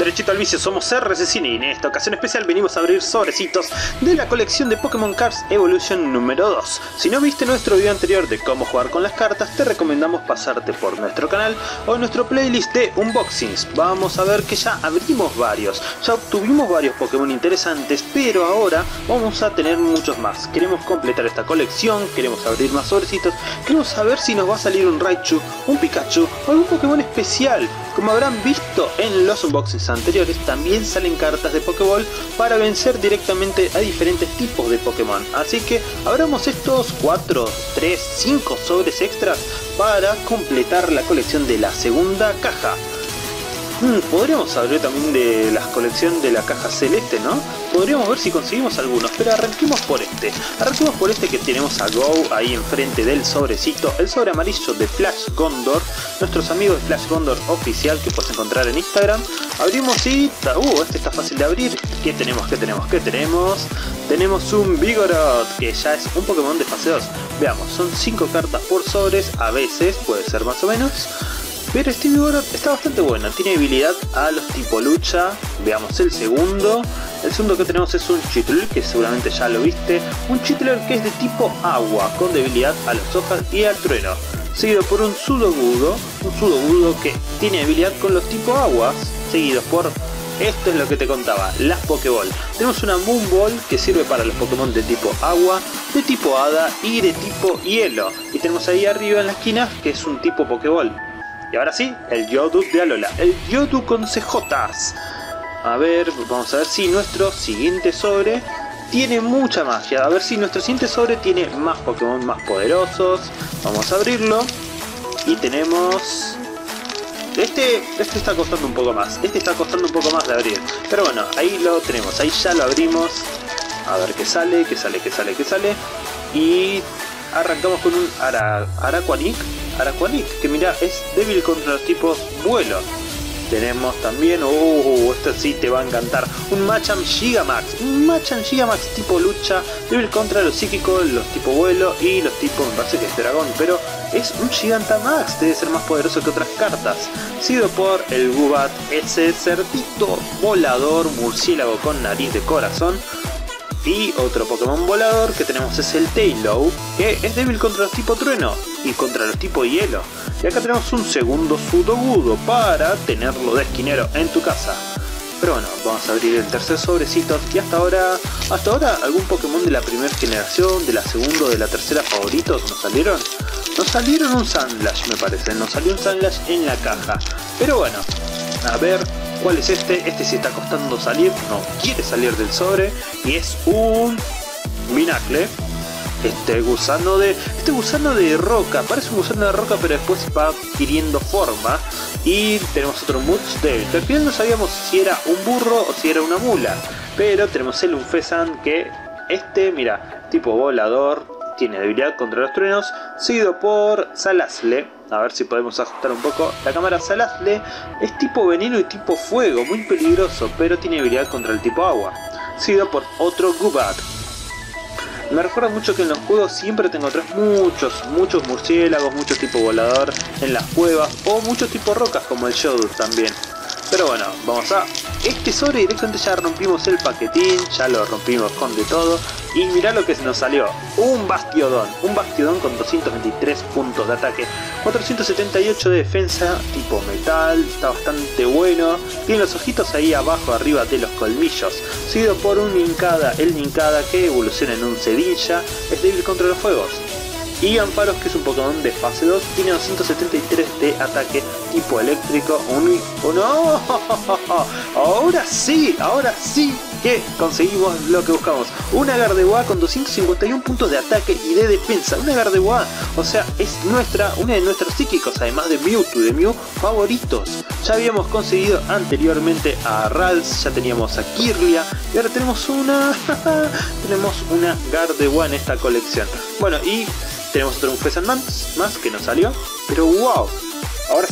derechito al vicio, somos RCCine y en esta ocasión especial venimos a abrir sobrecitos de la colección de Pokémon Cards Evolution número 2. Si no viste nuestro video anterior de cómo jugar con las cartas, te recomendamos pasarte por nuestro canal o nuestro playlist de unboxings. Vamos a ver que ya abrimos varios, ya obtuvimos varios Pokémon interesantes, pero ahora vamos a tener muchos más. Queremos completar esta colección, queremos abrir más sobrecitos, queremos saber si nos va a salir un Raichu, un Pikachu o algún Pokémon especial. Como habrán visto en los unboxings anteriores, también salen cartas de Pokéball para vencer directamente a diferentes tipos de Pokémon. Así que abramos estos 4, 3, 5 sobres extras para completar la colección de la segunda caja. Podríamos abrir también de la colección de la caja celeste, ¿no? Podríamos ver si conseguimos algunos, pero arranquemos por este. Arranquemos por este que tenemos a Go ahí enfrente del sobrecito. El sobre amarillo de Flash Gondor. Nuestros amigos de Flash Gondor oficial que puedes encontrar en Instagram. Abrimos y... este está fácil de abrir. ¿Qué tenemos? Tenemos un Vigoroth, que ya es un Pokémon de fase 2. Veamos, son 5 cartas por sobres, a veces, puede ser más o menos. Pero este Vigoroth está bastante bueno, tiene habilidad a los tipo lucha. Veamos el segundo. El segundo que tenemos es un Chitler, que seguramente ya lo viste. Un Chitler que es de tipo agua, con debilidad a las hojas y al trueno. Seguido por un Sudowoodo que tiene habilidad con los tipo aguas. Seguidos por... esto es lo que te contaba, las Pokéball. Tenemos una Moonball que sirve para los Pokémon de tipo agua, de tipo hada y de tipo hielo. Y tenemos ahí arriba en la esquina que es un tipo Pokéball. Y ahora sí, el Geodude de Alola, el Geodude con CJs. A ver, vamos a ver si nuestro siguiente sobre tiene mucha magia. A ver si nuestro siguiente sobre tiene más Pokémon más poderosos. Vamos a abrirlo. Y tenemos... Este está costando un poco más. Este está costando un poco más de abrir. Pero bueno, ahí lo tenemos. Ahí ya lo abrimos. A ver qué sale. Y arrancamos con un Araquanic, que mira, es débil contra los tipos vuelo. Tenemos también, este sí te va a encantar, un Machamp Gigamax tipo lucha, débil contra los psíquicos, los tipo vuelo y los tipos, me parece que es dragón, pero es un Gigantamax, debe ser más poderoso que otras cartas. Seguido por el Gubat, ese cerdito volador, murciélago con nariz de corazón. Y otro Pokémon volador que tenemos es el Taillow, que es débil contra los tipo trueno y contra los tipo hielo. Y acá tenemos un segundo Sudowoodo para tenerlo de esquinero en tu casa. Pero bueno, vamos a abrir el tercer sobrecito. Y hasta ahora algún Pokémon de la primera generación, de la segunda o de la tercera favoritos nos salieron. Nos salieron un Sandlash, me parece. Nos salió un Sandlash en la caja. Pero bueno, a ver... ¿cuál es este? Este sí está costando salir, no quiere salir del sobre. Y es un Binacle. Este gusano de roca, parece un gusano de roca, pero después va adquiriendo forma. Y tenemos otro Mudsdale, que al final no sabíamos si era un burro o si era una mula. Pero tenemos el Unfezant, que mira, tipo volador, tiene debilidad contra los truenos. Seguido por Salasle. A ver si podemos ajustar un poco la cámara. Salasle es tipo veneno y tipo fuego, muy peligroso, pero tiene habilidad contra el tipo agua. Seguido por otro Gubat. Me recuerda mucho que en los juegos siempre te encontrás muchos murciélagos, muchos tipo volador en las cuevas, o muchos tipo rocas como el Geodude también. Pero bueno, vamos a... este sobre directamente ya rompimos el paquetín, ya lo rompimos con de todo. Y mirá lo que nos salió, un Bastiodon con 223 puntos de ataque, 478 de defensa, tipo metal, está bastante bueno. Tiene los ojitos ahí abajo, arriba de los colmillos. Seguido por un Nincada, el Nincada que evoluciona en un Cedilla, es débil contra los fuegos. Y Amparos, que es un Pokémon de fase 2, tiene 273 de ataque tipo eléctrico. ¡No! Ahora sí que conseguimos lo que buscamos. Una Gardevoir con 251 puntos de ataque y de defensa. Una Gardevoir, o sea, es una de nuestros psíquicos, además de Mewtwo, de Mew favoritos. Ya habíamos conseguido anteriormente a Ralts, ya teníamos a Kirlia y ahora tenemos una Gardevoir en esta colección. Bueno, y tenemos otro Unfezant más que nos salió, pero wow, ahora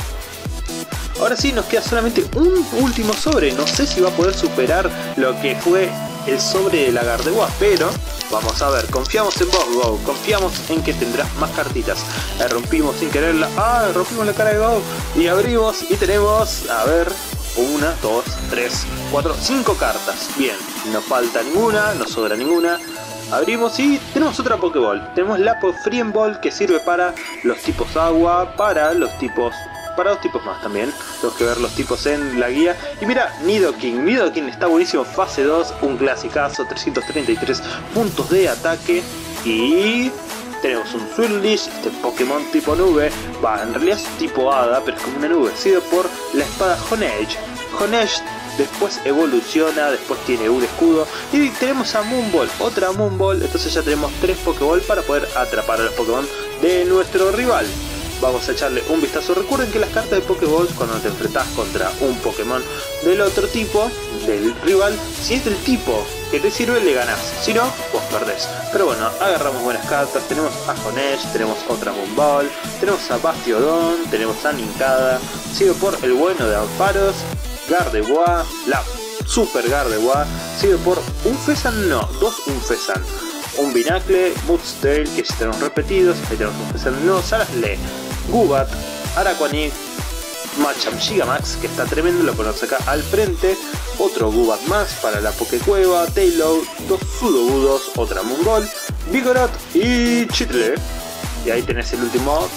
sí nos queda solamente un último sobre. No sé si va a poder superar lo que fue el sobre de la Gardevoir, pero vamos a ver, confiamos en vos, Go, confiamos en que tendrás más cartitas. La rompimos sin quererla, rompimos la cara de Go y abrimos y tenemos, a ver, 1, 2, 3, 4, 5 cartas. Bien, no falta ninguna, no sobra ninguna. Abrimos y tenemos otra Pokéball. Tenemos la Frien Ball, que sirve para los tipos agua, para dos tipos más también. Tenemos que ver los tipos en la guía. Y mira, Nidoking. Nidoking está buenísimo, fase 2, un clasicazo, 333 puntos de ataque. Y tenemos un Swirlish, este Pokémon tipo nube. En realidad es tipo hada, pero es como una nube, sido por la espada Honedge. Honedge después evoluciona, después tiene un escudo. Y tenemos a Moonball, otra Moonball. Entonces ya tenemos 3 Pokéball para poder atrapar a los Pokémon de nuestro rival. Vamos a echarle un vistazo. Recuerden que las cartas de Pokéballs, cuando te enfrentas contra un Pokémon del otro tipo, del rival, si es del tipo que te sirve, le ganás. Si no, vos perdés. Pero bueno, agarramos buenas cartas. Tenemos a Honedge, tenemos otra Moonball, tenemos a Bastiodon, tenemos a Nincada, sido por el bueno de Ampharos, Gardevoir, la Super Gardevoir, sido por un Fezan, no, 2 Unfezan, un Binacle, Mudsdale, que ya tenemos repetidos, ahí tenemos un Fezan, no, Sarasle, Gubat, Araquanid, Machamp Gigamax, que está tremendo, lo ponemos acá al frente, otro Gubat más para la Pokécueva, Taillow, 2 Sudowoodos, otra Moonball, Vigoroth y Chitle. Y ahí tenés el último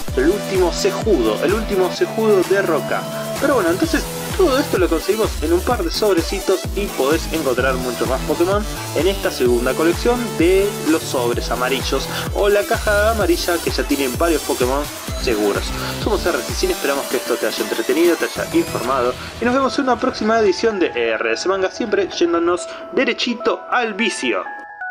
Sejudo de roca. Pero bueno, entonces todo esto lo conseguimos en un par de sobrecitos y podés encontrar muchos más Pokémon en esta segunda colección de los sobres amarillos o la caja amarilla, que ya tienen varios Pokémon seguros. Somos RCCine, esperamos que esto te haya entretenido, te haya informado y nos vemos en una próxima edición de RS Manga, siempre yéndonos derechito al vicio.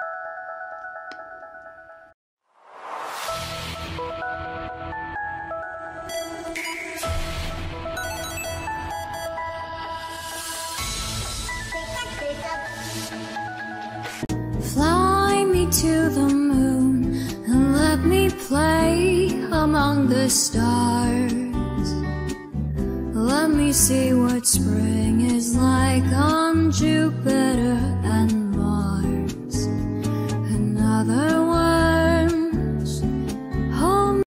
Fly me to the moon and let me play among the stars. Let me see what spring is like on Jupiter.